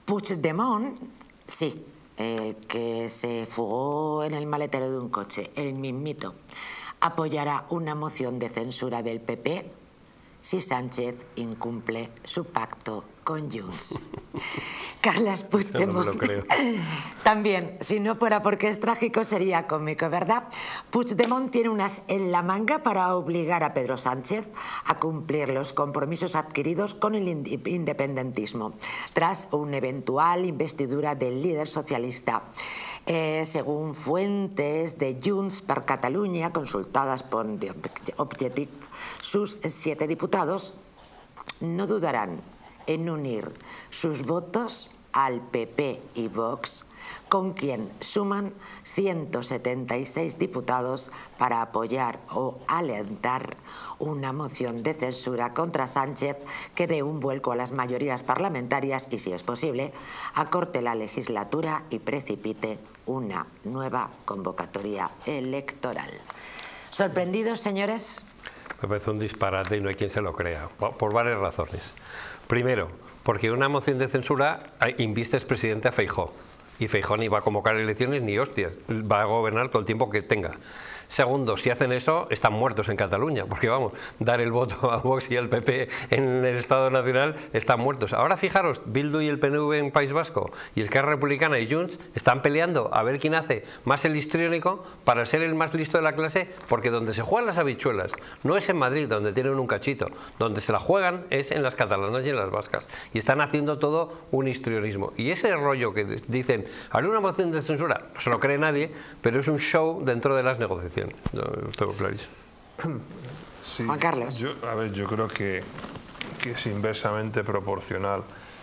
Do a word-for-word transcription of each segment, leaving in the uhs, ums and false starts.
Puigdemont, sí, el que se fugó en el maletero de un coche, el mismito, apoyará una moción de censura del P P si Sánchez incumple su pacto con Junts. Carles Puigdemont. No me lo creo. También, si no fuera porque es trágico, sería cómico, ¿verdad? Puigdemont tiene unas en la manga para obligar a Pedro Sánchez a cumplir los compromisos adquiridos con el independentismo, tras una eventual investidura del líder socialista. Eh, según fuentes de Junts per Catalunya, consultadas por The Objective, sus siete diputados no dudarán en unir sus votos al P P y Vox, con quien suman ciento setenta y seis diputados para apoyar o alentar una moción de censura contra Sánchez que dé un vuelco a las mayorías parlamentarias y, si es posible, acorte la legislatura y precipite una nueva convocatoria electoral. ¿Sorprendidos, señores? Me parece un disparate y no hay quien se lo crea, por varias razones. Primero, porque una moción de censura inviste expresidente a Feijóo, y Feijóo ni va a convocar elecciones ni hostias, va a gobernar todo el tiempo que tenga. Segundo, si hacen eso, están muertos en Cataluña, porque vamos, dar el voto a Vox y al P P en el Estado Nacional están muertos. Ahora fijaros, Bildu y el P N V en País Vasco y Esquerra Republicana y Junts están peleando a ver quién hace más el histriónico para ser el más listo de la clase, porque donde se juegan las habichuelas no es en Madrid, donde tienen un cachito, donde se la juegan es en las catalanas y en las vascas, y están haciendo todo un histrionismo. Y ese rollo que dicen, haré una moción de censura, no se lo cree nadie, pero es un show dentro de las negociaciones. No, tengo clarísimo. Sí, Juan Carlos. Yo, a ver, yo creo que, que es inversamente proporcional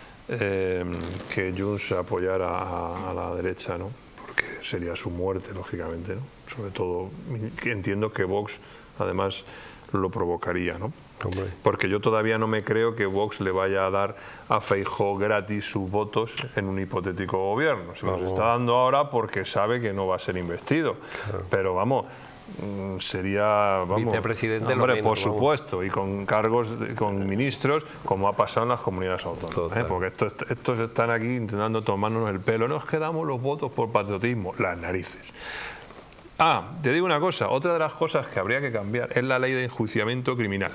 eh, que Junts apoyara a, a la derecha, ¿no? Porque sería su muerte, lógicamente, ¿no? Sobre todo, que entiendo que Vox, además, lo provocaría, ¿no? Hombre. Porque yo todavía no me creo que Vox le vaya a dar a Feijóo gratis sus votos en un hipotético gobierno. Se los Vamos. está dando ahora porque sabe que no va a ser investido. Claro. Pero vamos, sería, vamos, vicepresidente, hombre, lo menos, por supuesto, vamos. Y con cargos, de, con ministros, como ha pasado en las comunidades autónomas, ¿eh? Porque estos, estos están aquí intentando tomarnos el pelo. Nos quedamos los votos por patriotismo, las narices. Ah, te digo una cosa, otra de las cosas que habría que cambiar es la ley de enjuiciamiento criminal.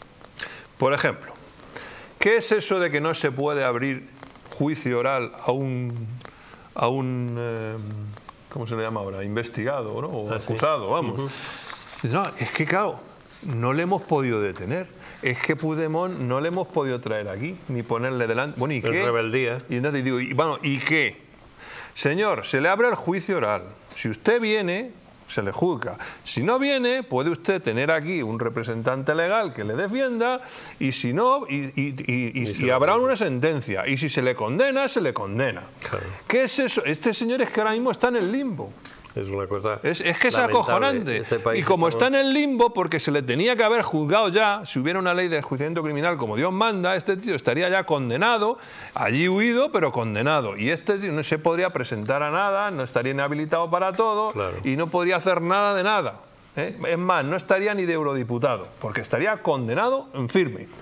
Por ejemplo, ¿qué es eso de que no se puede abrir juicio oral a un, a un eh, ¿cómo se le llama ahora? Investigado, ¿no? O ah, acusado, sí. vamos. Uh-huh. No, es que claro, no le hemos podido detener. Es que Puigdemont no le hemos podido traer aquí, ni ponerle delante. Bueno, ¿y qué? Es rebeldía. Y entonces digo, y, bueno, ¿y qué? Señor, se le abre el juicio oral. Si usted viene, se le juzga. Si no viene, puede usted tener aquí un representante legal que le defienda, y si no, y, y, y, y, y habrá una sentencia. Y si se le condena, se le condena. Claro. ¿Qué es eso? Este señor es que ahora mismo está en el limbo. Es una cosa Es, es que es lamentable. acojonante. Este país y como estamos... está en el limbo, porque se le tenía que haber juzgado ya, si hubiera una ley de enjuiciamiento criminal como Dios manda, este tío estaría ya condenado, allí huido, pero condenado. Y este tío no se podría presentar a nada, no estaría inhabilitado para todo, Claro. y no podría hacer nada de nada. ¿eh? Es más, no estaría ni de eurodiputado, porque estaría condenado en firme.